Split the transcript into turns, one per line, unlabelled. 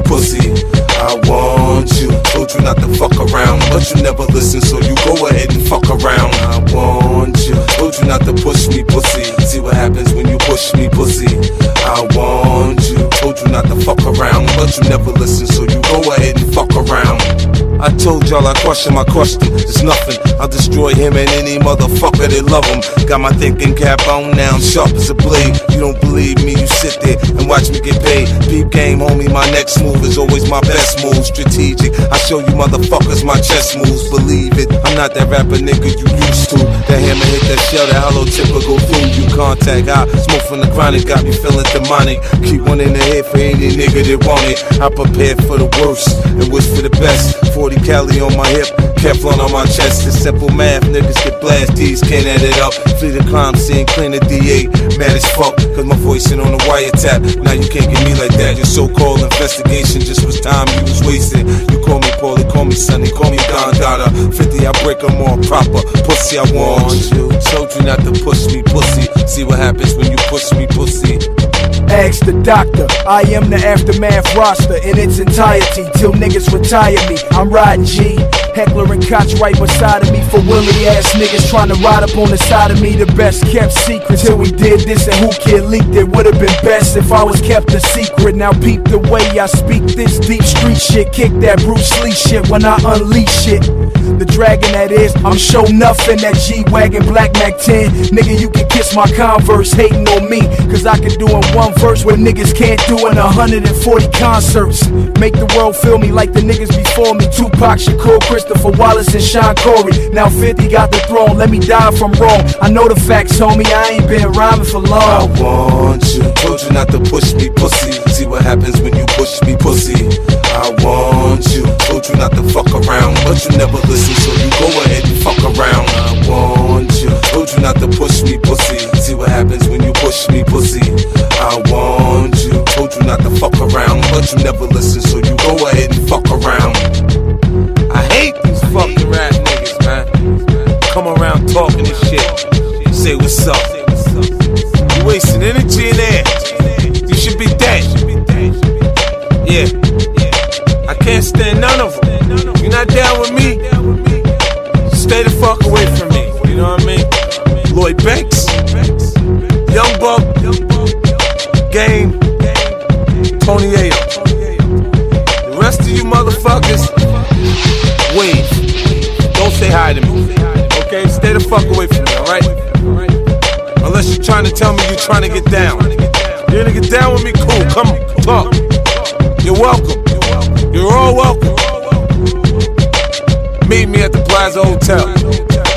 pussy. I want you. Told you not to fuck around, but you never listen, so you go ahead and fuck around. I want you. Told you not to push me, pussy. See what happens when you push me, pussy. I want you. Told you not to fuck around, but you never listen, so you go ahead and fuck around. I told y'all I crush him, it's nothing. I'll destroy him and any motherfucker that love him. Got my thinking cap on now, I'm sharp as a blade. You don't believe me, you sit there and watch me get paid. Peep game, homie, my next move is always my best move. Strategic, I show you motherfuckers my chess moves, believe it. I'm not that rapper nigga you used to. That hammer hit that shell, that hollow tip will go through you. Contact high, smoke from the chronic, got me feeling demonic. Keep one in the head for any nigga that want it. I prepare for the worst and wish for the best. 40 Cali on my hip, Kevlar on my chest. It's simple math, niggas get blast, D's can't add it up. Flee the crime scene, clean the DA, mad as fuck, cause my voice ain't on the wiretap. Now you can't get me like that. Your so-called investigation just was time you was wasting. You call me Paulie, call me Sonny, call me Don Dada. 50, I break them all proper. Pussy, I want you. Told you not to push me, pussy. See what happens when you push me, pussy.
Ask the doctor, I am the aftermath roster in its entirety till niggas retire me. I'm riding G, Heckler and Koch right beside of me for willy ass niggas trying to ride up on the side of me. The best kept secret till we did this, and who kid leaked it. Would've been best if I was kept a secret. Now peep the way I speak this deep street shit. Kick that Bruce Lee shit when I unleash it. The dragon that is, I'm show nothing. That G-Wagon, Black Mac 10. Nigga, you can kiss my Converse hating on me, cause I can do in one verse what niggas can't do in 140 concerts. Make the world feel me like the niggas before me. Tupac Shakur, Christopher Wallace, and Sean Corey. Now 50 got the throne, let me die if I'm wrong. I know the facts, homie, I ain't been rhyming for long.
I want you, told you not to push me, pussy. See what happens when you push me, pussy. I want you, told you not to fuck around, but you never listen, so you go ahead and fuck around. I want you, told you not to push me, pussy. See what happens when you push me, pussy. I want you, told you not to fuck around, but you never listen, so you go ahead and fuck around. I hate these fucking rap niggas, man. Come around talking this shit, say what's up. You wasting energy and air. You should be dead. Yeah, I can't stand none of them. You're not down with me, stay the fuck away from me. You know what I mean? Lloyd Banks, Young Buck, Game, Tony Ayo. The rest of you motherfuckers, wave. Don't say hi to me, okay? Stay the fuck away from me, alright? Unless you're trying to tell me you're trying to get down. You're gonna get down with me? Cool, come talk. You're welcome. You're all welcome. Meet me at the Plaza Hotel.